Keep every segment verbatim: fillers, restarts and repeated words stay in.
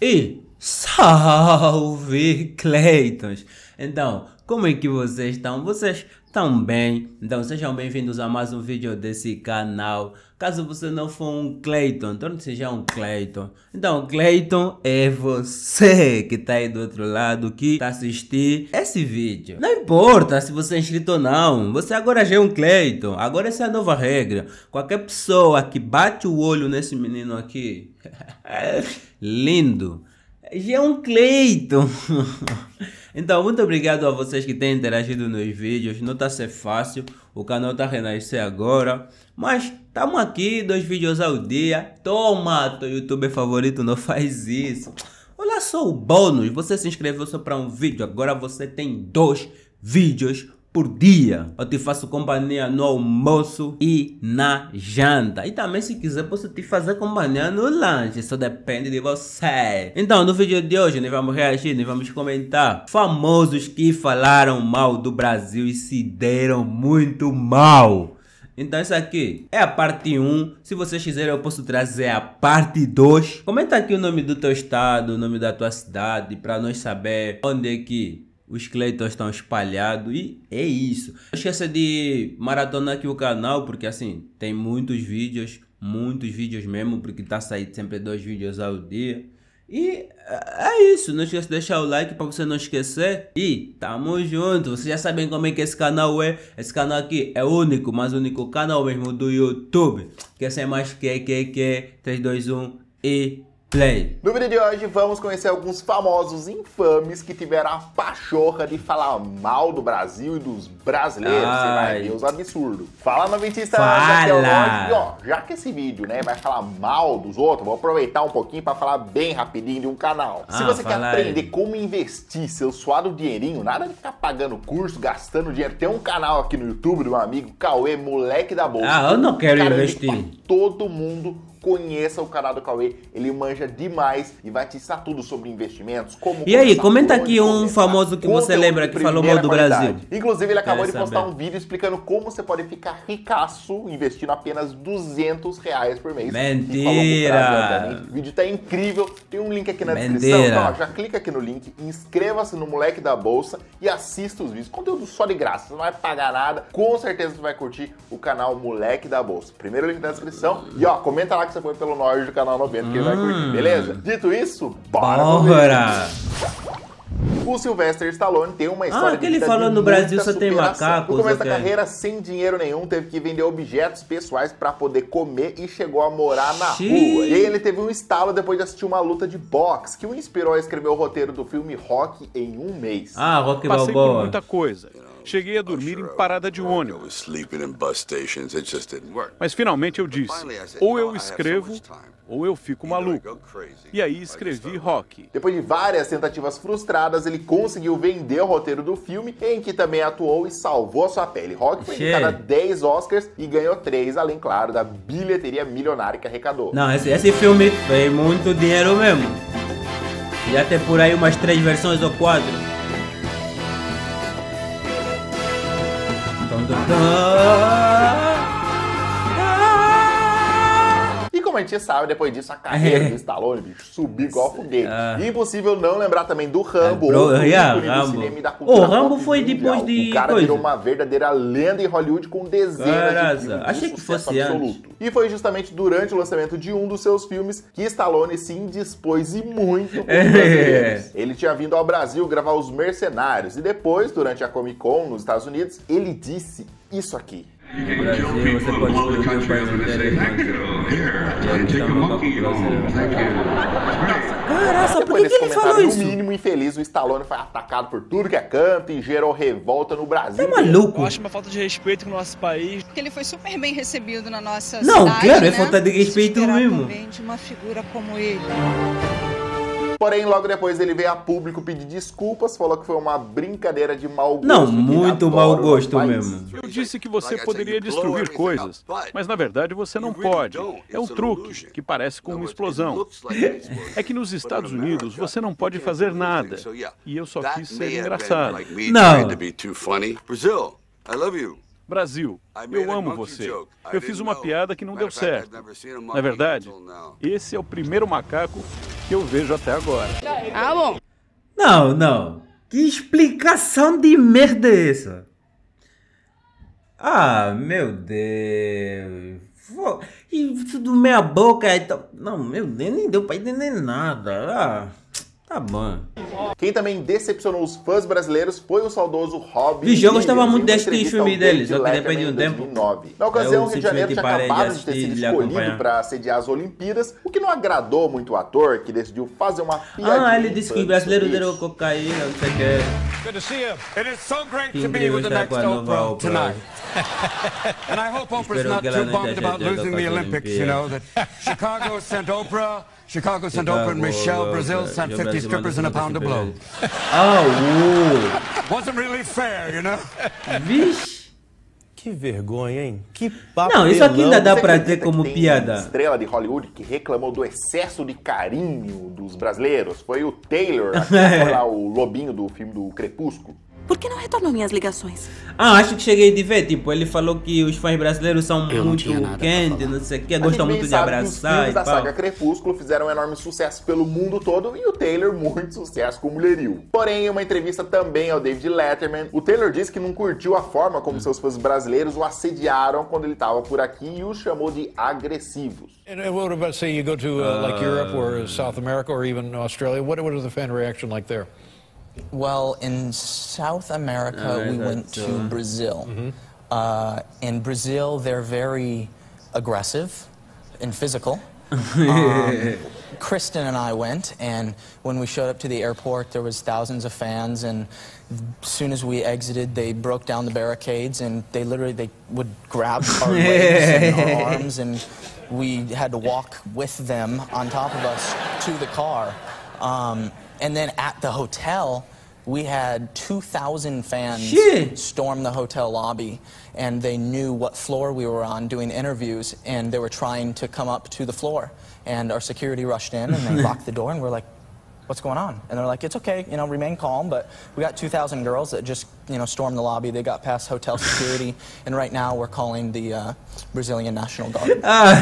E salve, Cleitons! Então, como é que vocês estão? Vocês estão bem? Então sejam bem-vindos a mais um vídeo desse canal. Caso você não for um Cleiton, então seja um Cleiton. Então, Cleiton é você que está aí do outro lado, que está assistindo esse vídeo. Não importa se você é inscrito ou não, você agora já é um Cleiton. Agora essa é a nova regra. Qualquer pessoa que bate o olho nesse menino aqui, lindo, já é um Cleiton. Então, muito obrigado a vocês que têm interagido nos vídeos. Não está a ser fácil, o canal está a renascer agora, mas estamos aqui, dois vídeos ao dia. Toma, teu youtuber favorito, não faz isso. Olha só o bônus, você se inscreveu só para um vídeo, agora você tem dois vídeos por dia. Eu te faço companhia no almoço e na janta. E também, se quiser, posso te fazer companhia no lanche. Só depende de você. Então, no vídeo de hoje, nós vamos reagir, nós vamos comentar famosos que falaram mal do Brasil e se deram muito mal. Então essa aqui é a parte um. Se vocês quiserem, eu posso trazer a parte dois. Comenta aqui o nome do teu estado, o nome da tua cidade, para nós saber onde é que os Cleitons estão espalhados. E é isso. Não esqueça de maratonar aqui o canal, porque assim, tem muitos vídeos, muitos vídeos mesmo, porque tá saindo sempre dois vídeos ao dia. E é isso, não esqueça de deixar o like para você não esquecer. E tamo junto, vocês já sabem como é que esse canal é. Esse canal aqui é o único, mas único canal mesmo do YouTube. Quer ser mais que, que, que, três, dois, um e play. No vídeo de hoje vamos conhecer alguns famosos infames que tiveram a pachorra de falar mal do Brasil e dos brasileiros. Ai. Você vai ver os absurdos. Fala, noventista. Fala. E ó, já que esse vídeo, né, vai falar mal dos outros, vou aproveitar um pouquinho para falar bem rapidinho de um canal. Ah, se você quer aprender aí como investir seu suado dinheirinho, nada de ficar pagando curso, gastando dinheiro, tem um canal aqui no YouTube do meu amigo Cauê, moleque da bolsa. Ah, eu não quero cara, investir. Todo mundo conheça o canal do Cauê, ele manja demais e vai te ensinar tudo sobre investimentos, como... E aí, comenta aqui um famoso que você lembra que falou mal do Brasil. Inclusive, ele acabou de postar um vídeo explicando como você pode ficar ricaço investindo apenas duzentos reais por mês. Mentira! O vídeo tá incrível, tem um link aqui na descrição. Então, ó, já clica aqui no link, inscreva-se no Moleque da Bolsa e assista os vídeos. Conteúdo só de graça, você não vai pagar nada. Com certeza você vai curtir o canal Moleque da Bolsa. Primeiro link na descrição. E ó, comenta lá que você foi pelo Norte do canal noventa, que ele vai curtir, beleza? Dito isso, bora! Bora. O Sylvester Stallone tem uma história ah, que de ele falou no Brasil só tem superação. macacos. No começo okay. da carreira, sem dinheiro nenhum, teve que vender objetos pessoais para poder comer e chegou a morar na Xiii. rua. E aí ele teve um estalo depois de assistir uma luta de boxe, que o inspirou a escrever o roteiro do filme Rocky em um mês. Ah, Rocky Balboa. Passei por muita coisa. Cheguei a dormir em parada de ônibus. Mas finalmente eu disse, ou eu escrevo, ou eu fico maluco. E aí escrevi Rocky. Depois de várias tentativas frustradas, ele conseguiu vender o roteiro do filme, em que também atuou e salvou a sua pele. Rocky foi indicado a dez Oscars e ganhou três, além, claro, da bilheteria milionária que arrecadou. Não, esse, esse filme fez muito dinheiro mesmo. Já tem por aí umas três versões ou quatro. E como a gente sabe, depois disso a carreira do Stallone, bicho, subiu igual foguete. Ah. E impossível não lembrar também do Rambo, Bro, outro yeah, ícone do Rambo. cinema e da cultura O Rambo pop foi mundial. depois de O cara coisa. virou uma verdadeira lenda em Hollywood com dezenas Caraca, de filmes de achei que sucesso fosse absoluto. antes. E foi justamente durante o lançamento de um dos seus filmes que Stallone se indispôs e muito com os brasileiros. Ele tinha vindo ao Brasil gravar Os Mercenários e depois, durante a Comic Con nos Estados Unidos, ele disse isso aqui. No Brasil, você pode escolher o país inteiro. Caraca, por que, que ele falou isso? No mínimo infeliz, o Stallone foi atacado por tudo que é canto e gerou revolta no Brasil. É maluco? Eu acho uma falta de respeito com o nosso país. Porque ele foi super bem recebido na nossa Não, cidade, claro, né? é falta de respeito mesmo. Também de uma figura como ele. Porém, logo depois ele veio a público pedir desculpas, falou que foi uma brincadeira de mau gosto. Não, muito mau gosto mesmo. Eu disse que você poderia destruir coisas, mas na verdade você não pode. É um truque que parece com uma explosão. É que nos Estados Unidos você não pode fazer nada. E eu só quis ser engraçado. Não. Brasil, eu amo você. Eu fiz uma piada que não deu certo. Na verdade, esse é o primeiro macaco que eu vejo até agora. Ah, bom. Não, não. Que explicação de merda é essa? Ah, meu Deus. E tudo meia boca. Então... Não, meu Deus, nem deu pra entender nada. Ah, tá bom. Quem também decepcionou os fãs brasileiros foi o saudoso Robin Vixe, eu gostava Williams, muito em uma deste entrevista filme ao deles, David só que depois de Letterman um em tempo. dois mil e nove. Na ocasião, eu o Rio de Janeiro tinha simplesmente parei acabado de de ter sido assistir e escolhido acompanhar. para sediar as Olimpíadas, o que não agradou muito o ator, que decidiu fazer uma piadinha. Ah, ele disse que os brasileiros sobre deram isso. cocaína, não sei o que. Good to see you. It is so great Que to be incrível with the estar next com a nova Oprah Oprah. tonight. And I hope Oprah's Espero not que ela too não bummed esteja about losing the com as Olympics, you know, that Chicago sent Oprah, Chicago sent Oprah and Michelle, Brazil sent fifty strippers and a pound of blow. Ah, uou. Wasn't really fair, you know? Vixe. Que vergonha, hein? Que papo. Não, isso aqui ainda dá Você pra acredita ter como que tem piada. estrela de Hollywood que reclamou do excesso de carinho dos brasileiros? Foi o Taylor, aquele lá, o lobinho do filme do Crepúsculo. Por que não retornou minhas ligações? Ah, acho que cheguei de ver, tipo, ele falou que os fãs brasileiros são Eu não muito tinha nada pra quentes, falar. não sei o que, A gostam gente muito de sabe que os abraçar filmes e da tal. saga Crepúsculo fizeram um enorme sucesso pelo mundo todo e o Taylor muito sucesso com o mulherio. Porém, em uma entrevista também ao David Letterman, o Taylor disse que não curtiu a forma como seus fãs brasileiros o assediaram quando ele estava por aqui e os chamou de agressivos. And what about, say, you go to uh, like Europe or South America or even Australia? What, what is the fan reaction like there? Well, in South America, Uh, we that's, went to uh, Brazil. Uh, in Brazil, they're very aggressive and physical. um, Kristen and I went, and when we showed up to the airport, there was thousands of fans, and as soon as we exited, they broke down the barricades, and they literally, they would grab our legs and our arms, and we had to walk with them on top of us to the car. Um, and then at the hotel, we had two thousand fans Shit. storm the hotel lobby, and they knew what floor we were on doing interviews, and they were trying to come up to the floor. And our security rushed in, and they locked the door, and we're like, what's going on? And they're like, it's okay, you know, remain calm, but we got two thousand girls that just, you know, stormed the lobby. They got past hotel security, and right now we're calling the uh, Brazilian National Guard.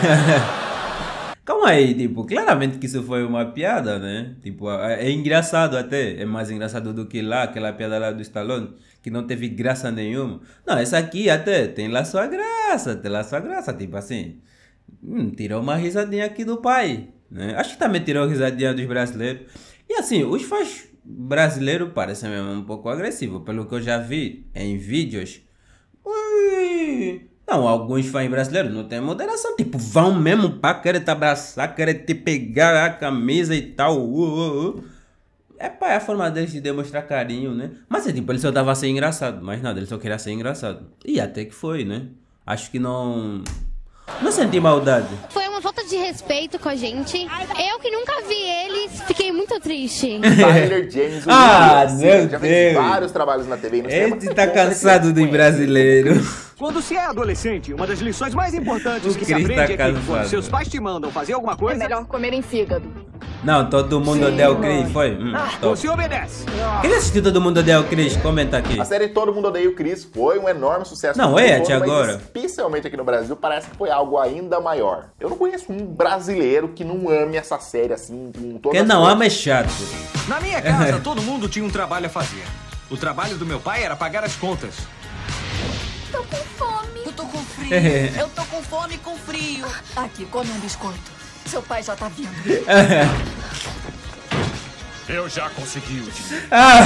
Calma aí, tipo, claramente que isso foi uma piada, né? Tipo, é, é engraçado até, é mais engraçado do que lá, aquela piada lá do Stallone, que não teve graça nenhuma. Não, essa aqui até tem lá sua graça, tem lá sua graça, tipo assim, hum, tirou uma risadinha aqui do pai, né? Acho que também tirou risadinha dos brasileiros. E assim, os fãs brasileiros parecem mesmo um pouco agressivos, pelo que eu já vi em vídeos. Ui... Não, alguns fãs brasileiros não têm moderação, tipo, vão mesmo pra querer te abraçar, querer te pegar a camisa e tal. Uh, uh, uh. É pá, é a forma deles de demonstrar carinho, né? Mas é tipo, ele só tava a ser engraçado, mas nada, ele só queria ser engraçado. E até que foi, né? Acho que não... Não senti maldade. Foi uma falta de respeito com a gente. Eu que nunca vi eles, fiquei muito triste. Tyler James Ah, Williams, meu já fez Deus. vários trabalhos na T V e no cinema. Ele tá cansado de brasileiro. Quando se é adolescente, uma das lições mais importantes O que se Chris aprende tá é que cansado. quando seus pais te mandam fazer alguma coisa, É melhor comer em fígado. Não, todo mundo odeia o Chris, foi? Hum, top. você obedece. Quem assistiu Todo Mundo Odeia o Chris? Comenta aqui. A série Todo Mundo Odeia o Chris foi um enorme sucesso. Não, no mundo é, todo, até mas agora. especialmente aqui no Brasil, parece que foi algo ainda maior. Eu não conheço um brasileiro que não ame essa série assim, com todas Quem as não coisas. ama é chato. Na minha casa, todo mundo tinha um trabalho a fazer. O trabalho do meu pai era pagar as contas. Tô com fome. Eu tô com frio. Eu tô com fome e com frio. Aqui, come um biscoito. Seu pai já tá vindo. Eu já consegui o dinheiro.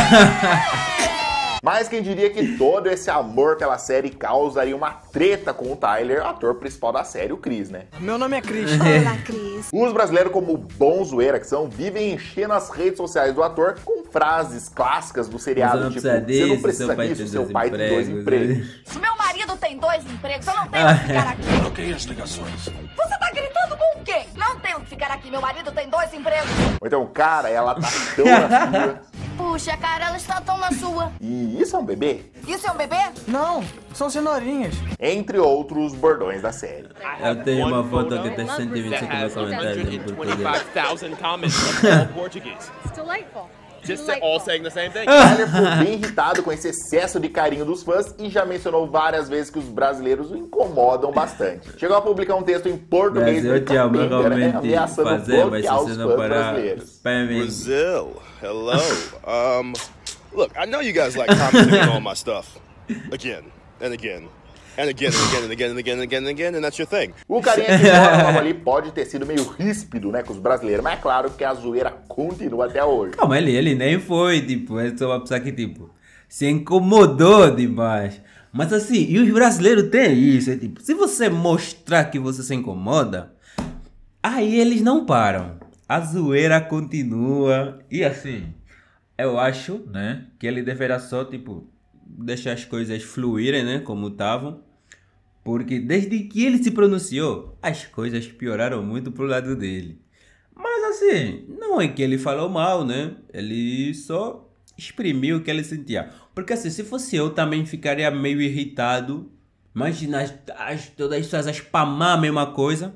Mas quem diria que todo esse amor pela série causaria uma treta com o Tyler, ator principal da série, o Chris, né? Meu nome é Chris. Olá, Chris. Os brasileiros, como bom zoeira que são, vivem enchendo as redes sociais do ator com frases clássicas do seriado, Você tipo, não você não precisa precisa disso, disso, seu seu pai pai tem tem dois dois empregos. Meu marido tem dois empregos, eu não tenho que ficar aqui. Bloqueei as ligações. Você tá gritando com quem? Não tenho que ficar aqui, meu marido tem dois empregos. Ou então, cara, ela tá tão na sua. Puxa, cara, ela está tão na sua. E isso é um bebê? Isso é um bebê? Não, são cenourinhas. Entre outros bordões da série. Eu tenho uma foto que tem cento e vinte e cinco mil comentários em português. thousand comments from all Portuguese. It's delightful. Just all saying the same thing. Tyler ficou bem irritado com esse excesso de carinho dos fãs e já mencionou várias vezes que os brasileiros o incomodam bastante. Chegou a publicar um texto em português eu te amo, né, ameaçando fazer, bloquear os fãs brasileiros. Brazil, hello. Um, look, I know you guys like commenting on all my stuff. Again and again. And again, and again, and again, and again, and again, and again, and that's your thing. O carinha que mora ali pode ter sido meio ríspido, né, com os brasileiros, mas é claro que a zoeira continua até hoje. Calma, ele, ele nem foi, tipo, é só uma pessoa que, tipo, se incomodou demais. Mas assim, e os brasileiros têm isso, é tipo, se você mostrar que você se incomoda, aí eles não param. A zoeira continua. E assim, eu acho, né, que ele deverá só, tipo, deixar as coisas fluírem, né, como estavam, porque desde que ele se pronunciou, as coisas pioraram muito pro lado dele. Mas assim, não é que ele falou mal, né, ele só exprimiu o que ele sentia. Porque assim, se fosse eu também ficaria meio irritado. Imagina as, as, todas as pessoas a spamar a mesma coisa.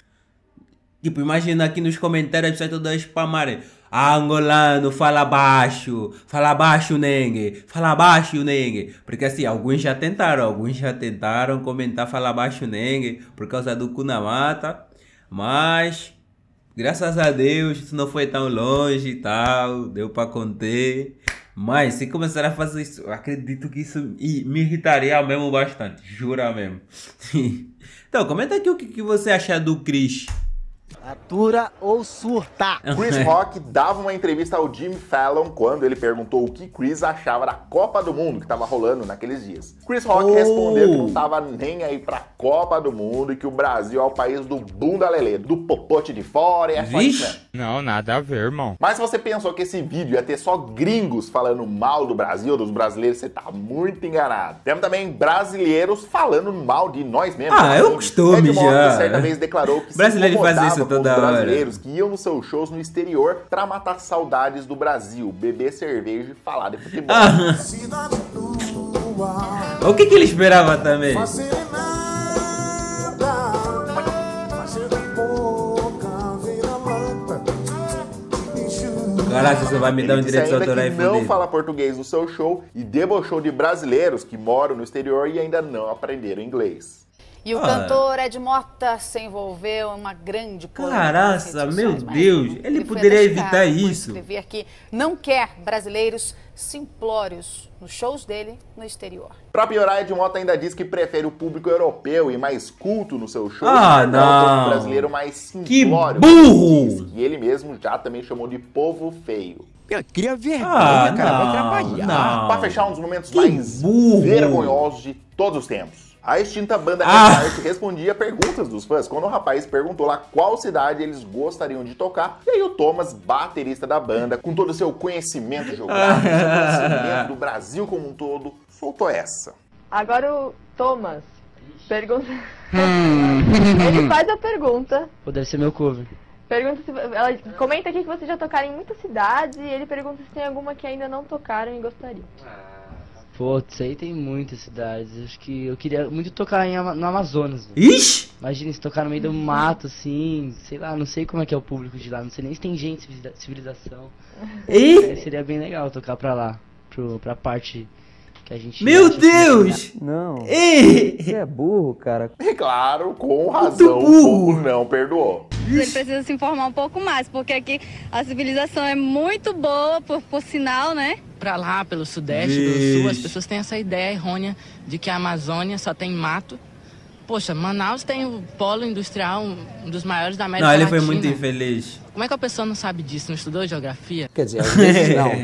Tipo, imagina aqui nos comentários as pessoas todas a spamarem. Ah, angolano, fala baixo, fala baixo, nengue, fala baixo, nengue. Porque assim, alguns já tentaram, alguns já tentaram comentar fala baixo, nengue, por causa do cu na mata. Mas, graças a Deus, isso não foi tão longe e tal, deu pra conter. Mas, se começar a fazer isso, eu acredito que isso me irritaria mesmo bastante, jura mesmo. Então, comenta aqui o que, que você acha do Chris. Atura ou surta? Chris Rock dava uma entrevista ao Jimmy Fallon quando ele perguntou o que Chris achava da Copa do Mundo que estava rolando naqueles dias. Chris Rock oh. respondeu que não estava nem aí pra Copa do Mundo e que o Brasil é o país do bunda lelê, do popote de fora e é só isso mesmo. Não, nada a ver, irmão. Mas se você pensou que esse vídeo ia ter só gringos falando mal do Brasil, dos brasileiros, você tá muito enganado. Temos também brasileiros falando mal de nós mesmos. Ah, é o costume Ed já. Motta certa vez declarou que brasileiro se faz isso com os brasileiros que iam nos seus shows no exterior pra matar saudades do Brasil, beber cerveja e falar de futebol. Ah. O que que ele esperava também? Caraca, você vai me dar um direito de autoral e não fala português no seu show e debochou de brasileiros que moram no exterior e ainda não aprenderam inglês. E o ah. cantor Ed Motta se envolveu em uma grande polêmica. Caraca, meu Deus, ele, ele poderia evitar isso. Escrever que não quer brasileiros simplórios nos shows dele no exterior. Pra piorar, Ed Motta ainda diz que prefere o público europeu e mais culto no seu show. Ah, não! O brasileiro mais simplório. Que burro! E ele mesmo já também chamou de povo feio. Eu queria vergonha, ah, cara, não, vou trabalhar. Não. Pra fechar um dos momentos que mais burro. vergonhosos de todos os tempos. A extinta banda ah. Restart respondia perguntas dos fãs quando o rapaz perguntou lá qual cidade eles gostariam de tocar. E aí o Thomas, baterista da banda, com todo o seu conhecimento geográfico, seu conhecimento do Brasil como um todo, soltou essa. Agora o Thomas pergunta... ele faz a pergunta. Pô, deve ser meu cover. Pergunta se... Ela comenta aqui que vocês já tocaram em muitas cidades e ele pergunta se tem alguma que ainda não tocaram e gostariam. Pô, isso aí tem muitas cidades. Acho que eu queria muito tocar em, no Amazonas. Véio. Ixi! Imagina se tocar no meio do mato, assim. Sei lá, não sei como é que é o público de lá. Não sei nem se tem gente, civilização. E? Seria bem legal tocar pra lá. Pro, pra parte que a gente... Meu Deus! Não. E? Você é burro, cara. E claro, com razão, o povo não perdoou. Ele precisa se informar um pouco mais, porque aqui a civilização é muito boa, por, por sinal, né? Pra lá, pelo sudeste, do sul, as pessoas têm essa ideia errônea de que a Amazônia só tem mato. Poxa, Manaus tem o polo industrial, um dos maiores da América Latina. Não, ele foi muito infeliz. Como é que a pessoa não sabe disso? Não estudou geografia? Quer dizer, às vezes não.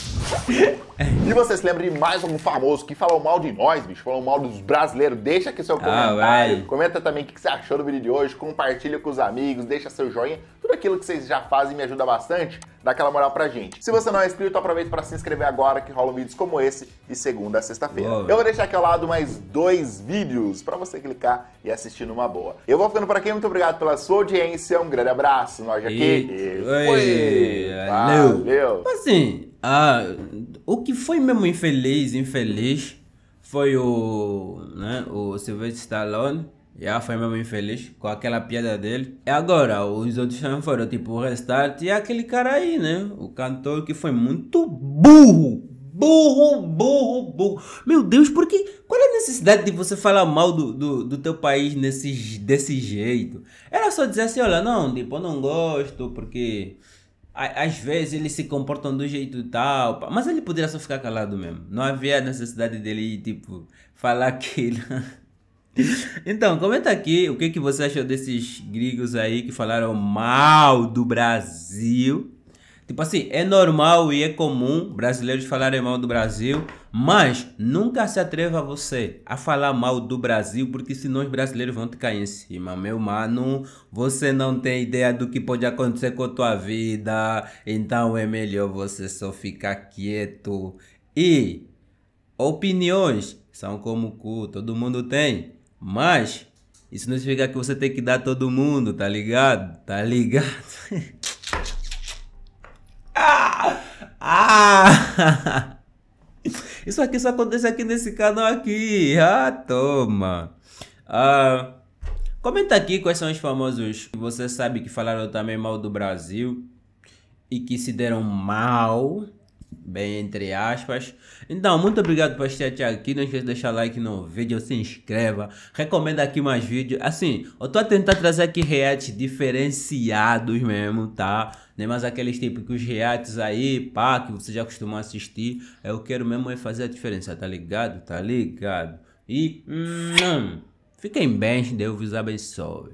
E você se lembra de mais algum famoso que falou mal de nós, bicho? Falou mal dos brasileiros? Deixa aqui seu comentário. Ah, comenta também o que você achou do vídeo de hoje. Compartilha com os amigos, deixa seu joinha. Tudo aquilo que vocês já fazem me ajuda bastante. Dá aquela moral pra gente. Se você não é inscrito, aproveita para se inscrever agora, que rolam vídeos como esse de segunda a sexta-feira. Eu vou deixar aqui ao lado mais dois vídeos pra você clicar e assistir numa boa. Eu vou ficando por aqui. Muito obrigado pela sua audiência. Um grande abraço. Nós aqui. E... Oi. Valeu. Valeu. Assim, ah, o que foi mesmo infeliz, infeliz, foi o, né, o Sylvester Stallone Já foi mesmo infeliz com aquela piada dele. E agora, os outros também foram tipo o Restart e aquele cara aí, né? O cantor que foi muito burro. Burro, burro, burro. Meu Deus, porque qual é a necessidade de você falar mal do, do, do teu país nesse, desse jeito? Era só dizer assim, olha, não, tipo, eu não gosto porque a, às vezes eles se comportam do jeito tal. Mas ele poderia só ficar calado mesmo. Não havia necessidade dele, tipo, falar aquilo. Então, comenta aqui o que, que você achou desses gringos aí que falaram mal do Brasil. Tipo assim, é normal e é comum brasileiros falarem mal do Brasil, mas nunca se atreva você a falar mal do Brasil, porque senão os brasileiros vão te cair em cima. Meu mano, você não tem ideia do que pode acontecer com a tua vida, então é melhor você só ficar quieto. E opiniões são como o cu, todo mundo tem. Mas isso não significa que você tem que dar a todo mundo, tá ligado? Tá ligado? ah! Ah! Isso aqui só acontece aqui nesse canal aqui. Ah, toma. Ah, comenta aqui quais são os famosos que você sabe que falaram também mal do Brasil e que se deram mal. Bem, entre aspas. Então, muito obrigado por assistir até aqui. Não esqueça de deixar like no vídeo, se inscreva, recomenda aqui mais vídeos. Assim, eu tô a tentar trazer aqui reacts diferenciados mesmo, tá? Nem mais aqueles típicos reacts aí, pá, que você já costuma assistir. Eu quero mesmo é fazer a diferença, tá ligado? Tá ligado? E, hum, fiquem bem, Deus vos abençoe.